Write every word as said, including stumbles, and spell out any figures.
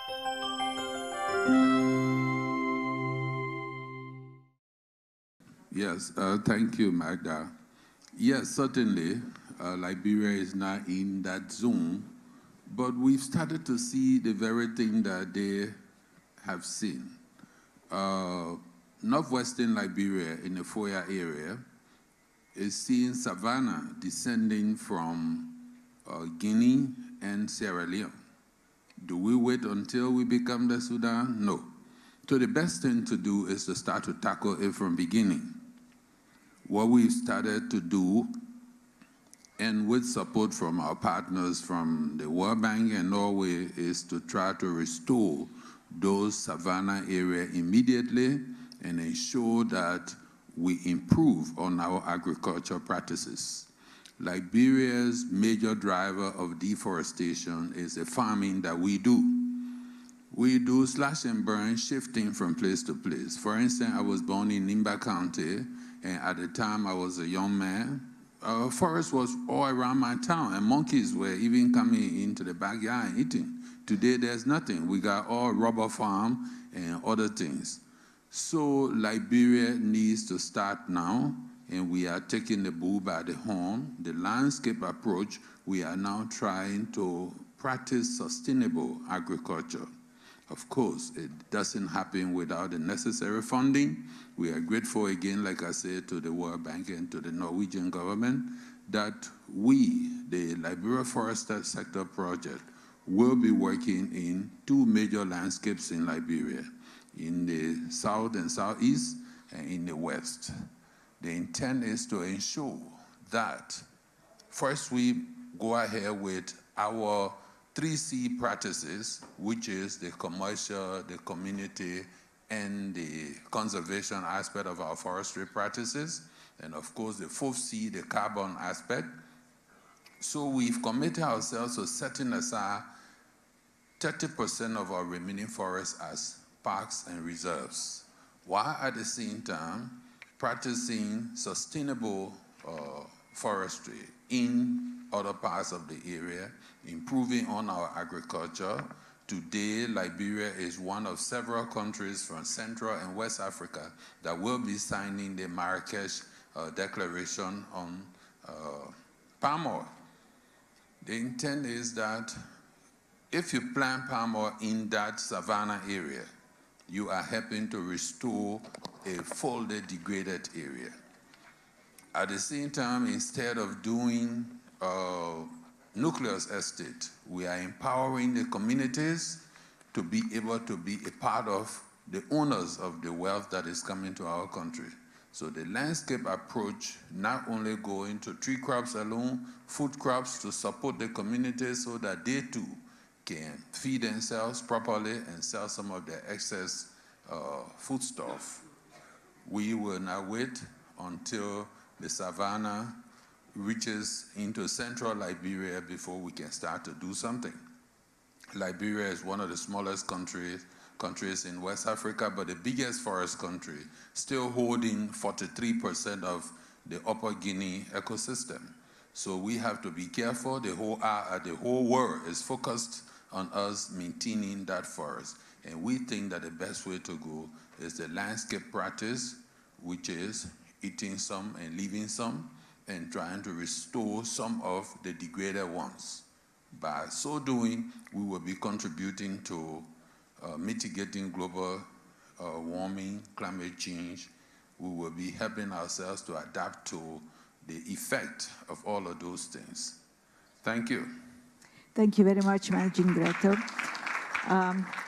Yes, uh, thank you, Magda. Yes, certainly, uh, Liberia is not in that zone, but we've started to see the very thing that they have seen. Uh, northwestern Liberia in the Foya area is seeing savanna descending from uh, Guinea and Sierra Leone. Do we wait until we become the Sudan? No. So the best thing to do is to start to tackle it from beginning. What we've started to do, and with support from our partners from the World Bank and Norway, is to try to restore those savanna areas immediately and ensure that we improve on our agricultural practices. Liberia's major driver of deforestation is the farming that we do. We do slash and burn, shifting from place to place. For instance, I was born in Nimba County, and at the time I was a young man. Uh, forest was all around my town, and monkeys were even coming into the backyard and eating. Today, there's nothing. We got all rubber farm and other things. So Liberia needs to start now, and we are taking the bull by the horn. The landscape approach, we are now trying to practice sustainable agriculture. Of course, it doesn't happen without the necessary funding. We are grateful again, like I said, to the World Bank and to the Norwegian government that we, the Liberia Forest Sector Project, will be working in two major landscapes in Liberia, in the south and southeast and in the west. The intent is to ensure that first we go ahead with our three C practices, which is the commercial, the community, and the conservation aspect of our forestry practices, and of course the fourth C, the carbon aspect. So we've committed ourselves to setting aside thirty percent of our remaining forests as parks and reserves, while at the same time practicing sustainable uh, forestry in other parts of the area, improving on our agriculture. Today, Liberia is one of several countries from Central and West Africa that will be signing the Marrakesh uh, Declaration on uh, palm oil. The intent is that if you plant palm oil in that savanna area, you are helping to restore a fully degraded area. At the same time, instead of doing uh, nucleus estate, we are empowering the communities to be able to be a part of the owners of the wealth that is coming to our country. So the landscape approach not only go into tree crops alone, food crops to support the communities so that they too can feed themselves properly and sell some of their excess uh, foodstuff. We will not wait until the savanna reaches into central Liberia before we can start to do something. Liberia is one of the smallest countries, countries in West Africa, but the biggest forest country, still holding forty-three percent of the Upper Guinea ecosystem. So we have to be careful. The whole, uh, the whole world is focused on us maintaining that forest. And we think that the best way to go is the landscape practice, which is eating some and leaving some, and trying to restore some of the degraded ones. By so doing, we will be contributing to uh, mitigating global uh, warming, climate change. We will be helping ourselves to adapt to the effect of all of those things. Thank you. Thank you very much, Managing Director. Um,